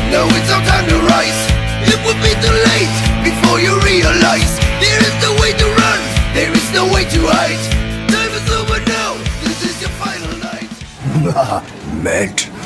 Now it's our time to rise. It will be too late before you realize there is no way to run, there is no way to hide. Time is over now, this is your final night. Matt.